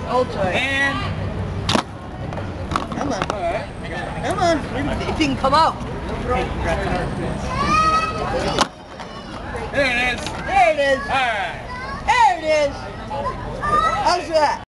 Hold tight. And Come on. all right. Come on. It didn't come out. There it is. There it is. All right. There it is. How's that?